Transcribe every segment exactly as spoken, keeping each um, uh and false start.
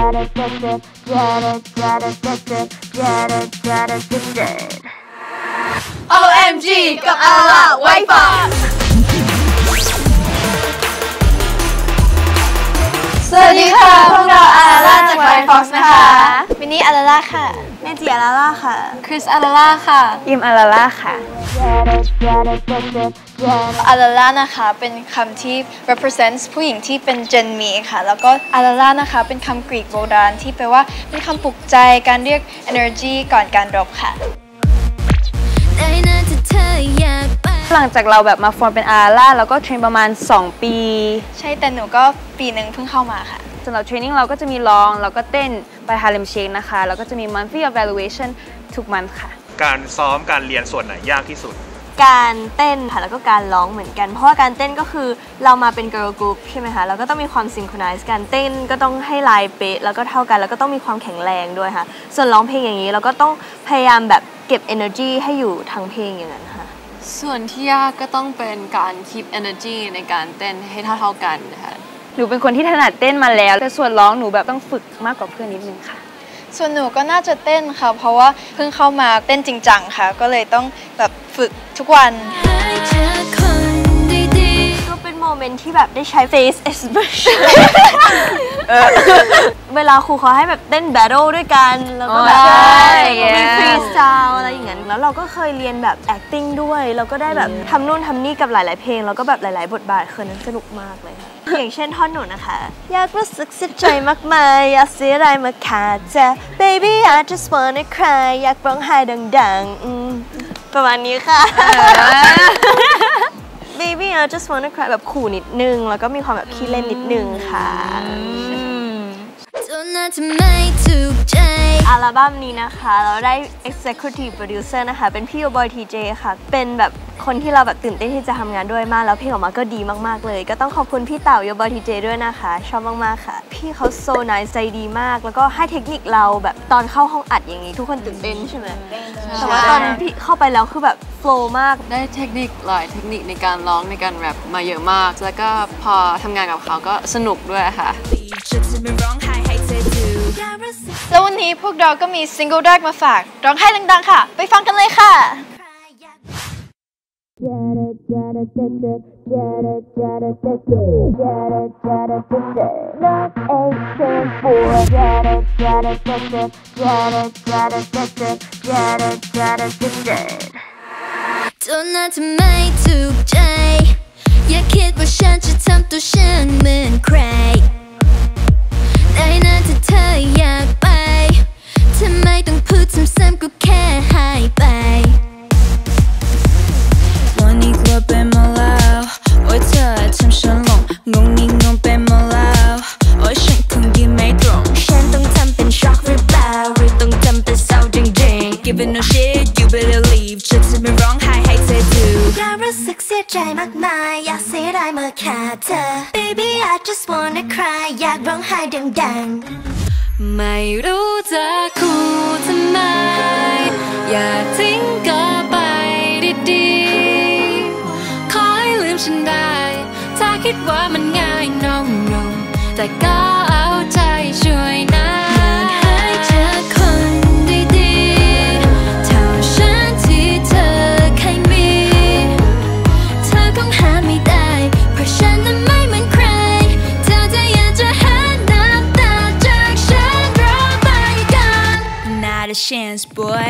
โอ เอ็ม จี กับอาราไวฟอกสวัสดีค่ะพวกเราอาราจากไวฟอกนะคะมินนี่อาราค่ะเมจิอาราค่ะคริสอาราค่ะยิมอาราค่ะอารานะคะเป็นคำที่ represents ผู้หญิงที่เป็น Gen Me ค่ะแล้วก็อารานะคะเป็นคำกรีกโบราณที่แปลว่าเป็นคำปลุกใจการเรียก energy ก่อนการรบค่ะหลังจากเราแบบมาฟอร์มเป็นอาราแล้วก็เทรนประมาณสองปีใช่แต่หนูก็ปีหนึ่งเพิ่งเข้ามาค่ะสำหรับเทรนนิ่งเราก็จะมีลองแล้วก็เต้นไป Harlem Shake นะคะแล้วก็จะมี monthly evaluation ทุกมันค่ะการซ้อมการเรียนส่วนไหนยากที่สุดการเต้นค่ะแล้วก็การร้องเหมือนกันเพราะว่าการเต้นก็คือเรามาเป็น girl group ใช่ไหมคะเราก็ต้องมีความ synchronize การเต้นก็ต้องให้ลายเป๊ะแล้วก็เท่ากันแล้วก็ต้องมีความแข็งแรงด้วยค่ะส่วนร้องเพลงอย่างนี้เราก็ต้องพยายามแบบเก็บ energy ให้อยู่ทั้งเพลงอย่างนั้นค่ะส่วนที่ยากก็ต้องเป็นการ keep energy ในการเต้นให้เท่าๆกันนะคะหนูเป็นคนที่ถนัดเต้นมาแล้วแต่ส่วนร้องหนูแบบต้องฝึกมากกว่าเพื่อนนิดนึงค่ะส่วนหนูก็น่าจะเต้นค่ะเพราะว่าเพิ่งเข้ามาเต้นจริงจังค่ะก็เลยต้องแบบฝึกทุกวันก็เป็นโมเมนต์ที่แบบได้ใช้ face expression เวลาครูเขาให้แบบเต้น battle ด้วยกันแล้วก็แบบมี freestyle อะไรอย่างเงี้ยแล้วเราก็เคยเรียนแบบ acting ด้วยแล้วก็ได้แบบทำนู่นทำนี่กับหลายๆเพลงแล้วก็แบบหลายๆบทบาทคือนั้นสนุกมากเลยค่ะอย่างเช่นท่อนหนูนะคะอยากรู้สึกเสียใจมากมายอยากเสียดายมาขาดใจ baby I just wanna cry อยากร้องไห้ดังๆประมาณนี้ค่ะ baby I just wanna cry แบบขู่นิดนึงแล้วก็มีความแบบขี้เล่นนิดนึงค่ะอัลบั้มนี้นะคะเราได้ executive producer นะคะเป็นพี่โยบอยทีเจค่ะเป็นแบบคนที่เราแบบตื่นเต้นที่จะทำงานด้วยมากแล้วเพลงออกมาก็ดีมากๆเลยก็ต้องขอบคุณพี่เต่าโยบอยทีเจด้วยนะคะชอบมากๆค่ะพี่เขาโซนายใจดีมากแล้วก็ให้เทคนิคเราแบบตอนเข้าห้องอัดอย่างนี้ทุกคนตื่นเต้นใช่ไหมแต่ว่าตอนพี่เข้าไปแล้วคือแบบโฟล์มากได้เทคนิคหลายเทคนิคในการร้องในการแรปมาเยอะมากแล้วก็พอทำงานกับเขาก็สนุกด้วยค่ะแล้ววันนี้พวกเราก็มีซิงเกิลแรกมาฝากร้องไห้ดังๆค่ะไปฟังกันเลยค่ะจนน่าจะไม่ถูกใจอย่าคิดว่าฉันจะทำตัวฉันเหมือนใครได้นะถ้าเธออยากไปทำไมต้องพูดซ้ำๆก็แค่หายไปวันนี้กลัวไปหมดแล้วโอ้ยเธอทำฉันหลงงงนี่งงไปหมดแล้วโอ้ยฉันคงยืนไม่ตรงฉันต้องทำเป็นช็อกหรือเปล่าหรือต้องทำเป็นเศร้าจริงๆ Give it no shit you better leave ฉันจะไม่ร้องไห้ให้เธอดูอยากรู้สึกเสียใจมากมายอยากเสียดายเมื่อขาดเธอ Baby I just wanna cry อยากร้องไห้ดังๆไม่รู้จะคู่ทำไมอย่าทิ้งก็ไปดีๆขอให้ลืมฉันได้ถ้าคิดว่ามันง่าย no no แต่ก็เอาใจช่วยนะให้เธอคนดีๆเท่าฉันที่เธอเคยมีเธอคงหาไม่ได้เพราะฉันนั้นไม่เหมือนใครเธอจะอยากจะเห็นน้ำตาจากฉันรอไปกัน Not a chance boy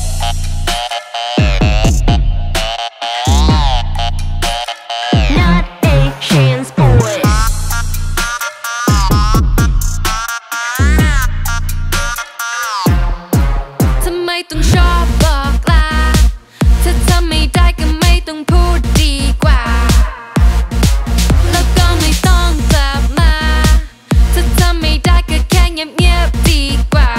ต้องชอบบอกลาถ้าทำไม่ได้ก็ไม่ต้องพูดดีกว่าแล้วก็ไม่ต้องกลับมาถ้าทำไม่ได้ก็แค่เงียบๆดีกว่า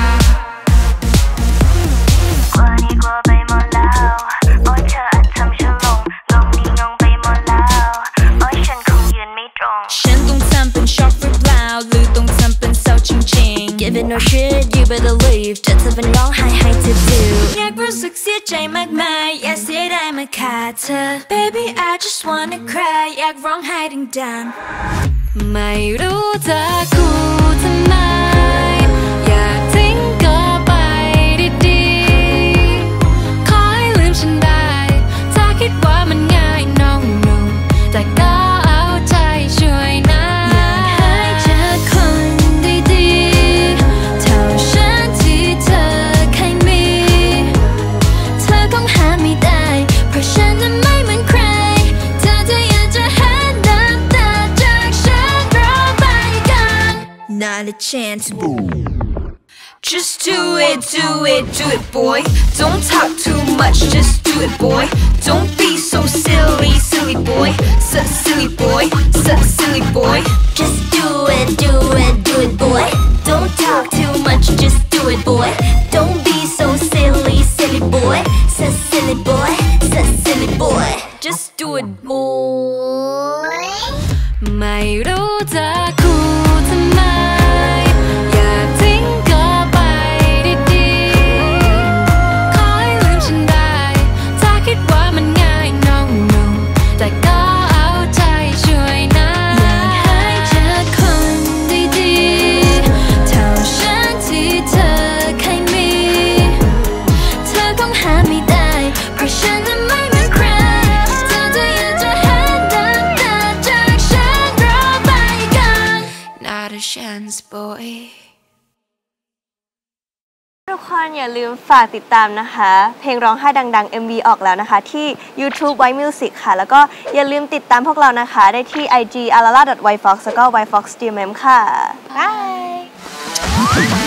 วันนี้กลัวไปหมดแล้วโอ้ยเธออาจทำฉันหลงงงนี่งงไปหมดแล้วโอ้ยฉันคงยืนไม่ตรงฉันต้องทำเป็นช็อกหรือเปล่าหรือต้องทำเป็นเศร้าจริงๆ Give it no shit you better leave จะจะเป็นร้องไห้ให้เธอดูอยากรู้สึกเสียใจมากมายอยากเสียดายมาขาดเธอ Baby I just wanna cry อยากร้องไห้ดังๆไม่รู้จะคู่ทำไม not a chance. Just do it, do it, do it, boy. Don't talk too much, just do it, boy. Don't be so silly, silly boy. So silly boy, so silly boy. Just do it, do it, do it, boy. Don't talk too much, just do it, boy. Don't be so silly, silly boy. So silly boy, so silly boy. Just do it, boy. ไม่รู้จะคูทำไมอยากทิ้งก็ไปดีๆขอให้ลืมฉันได้ถ้าคิดว่ามันง่าย no no แต่ก็เอาใจช่วยนะอยากให้เจอคนดีๆเท่าฉันที่เธอเคยมีเธอคงหาไม่ได้เพราะฉันนั้นไม่เหมือนใครเธอจะอยากจะเห็นน้ำตาจากฉันเราไปกัน not a chance boy ทุกคนอย่าลืมฝากติดตามนะคะ เพลงร้องไห้ดังๆ เอ็ม วี ออกแล้วนะคะ ที่ YouTube White Music ค่ะ แล้วก็อย่าลืมติดตามพวกเรานะคะ ได้ที่ ไอ จี arala dot white fox แล้วก็ white fox ดี เอ็ม เอ็ม ค่ะ Bye